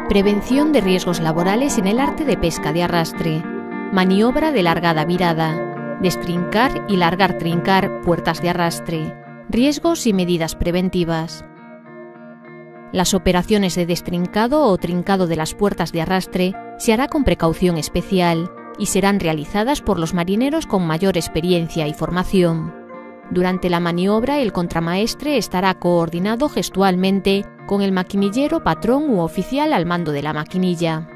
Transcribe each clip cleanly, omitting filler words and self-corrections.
Prevención de riesgos laborales en el arte de pesca de arrastre. Maniobra de largada virada. Destrincar y largar trincar puertas de arrastre. Riesgos y medidas preventivas. Las operaciones de destrincado o trincado de las puertas de arrastre se hará con precaución especial y serán realizadas por los marineros con mayor experiencia y formación. Durante la maniobra, el contramaestre estará coordinado gestualmente con el maquinillero, patrón u oficial al mando de la maquinilla.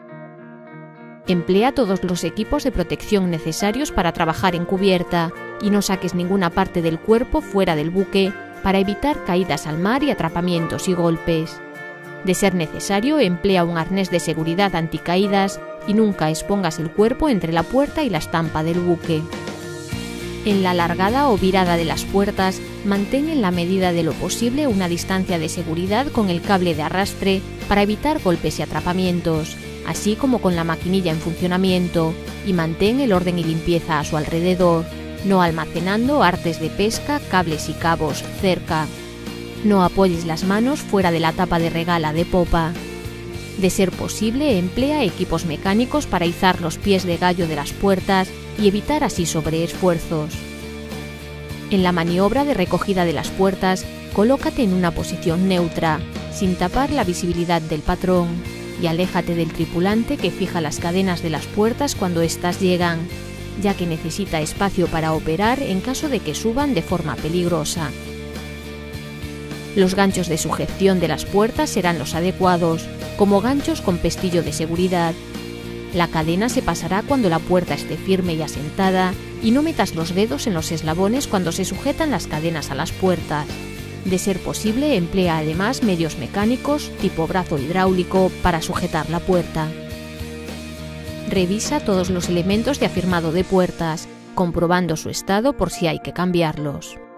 Emplea todos los equipos de protección necesarios para trabajar en cubierta y no saques ninguna parte del cuerpo fuera del buque para evitar caídas al mar y atrapamientos y golpes. De ser necesario, emplea un arnés de seguridad anticaídas y nunca expongas el cuerpo entre la puerta y la estampa del buque. En la largada o virada de las puertas, mantén en la medida de lo posible una distancia de seguridad con el cable de arrastre para evitar golpes y atrapamientos, así como con la maquinilla en funcionamiento, y mantén el orden y limpieza a su alrededor, no almacenando artes de pesca, cables y cabos cerca. No apoyes las manos fuera de la tapa de regala de popa. De ser posible, emplea equipos mecánicos para izar los pies de gallo de las puertas y evitar así sobreesfuerzos. En la maniobra de recogida de las puertas, colócate en una posición neutra, sin tapar la visibilidad del patrón, y aléjate del tripulante que fija las cadenas de las puertas cuando éstas llegan, ya que necesita espacio para operar en caso de que suban de forma peligrosa. Los ganchos de sujeción de las puertas serán los adecuados, como ganchos con pestillo de seguridad. La cadena se pasará cuando la puerta esté firme y asentada y no metas los dedos en los eslabones cuando se sujetan las cadenas a las puertas. De ser posible, emplea además medios mecánicos tipo brazo hidráulico para sujetar la puerta. Revisa todos los elementos de afirmado de puertas, comprobando su estado por si hay que cambiarlos.